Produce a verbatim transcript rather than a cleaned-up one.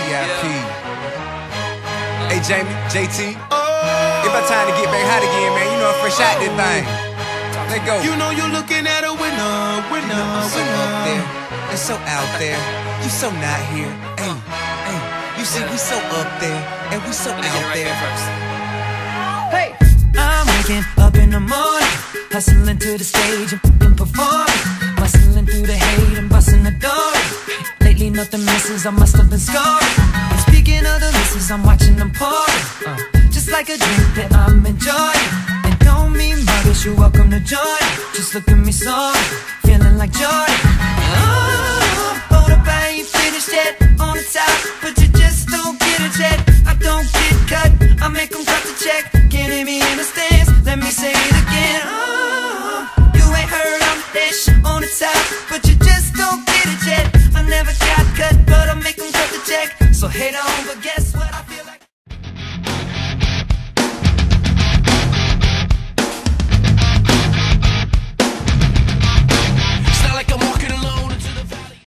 I P. Hey, Jamie, J T. It's about time to get back hot again, man. You know I'm fresh out this thing. Let's go. You know you're looking at a winner, winner, You know I'm so winner. up there and so out there. You so not here. Hey, hey. You see, we so up there and we so out there. Hey! I'm waking up in the morning, hustling to the stage and performing, muscling through the hate and busting the door. Lately nothing misses, I must have been scoring. And speaking of the misses, I'm watching them pouring, uh, just like a drink that I'm enjoying. And don't mean muggers, you're welcome to join. Just look at me sorry, feeling like Jordan.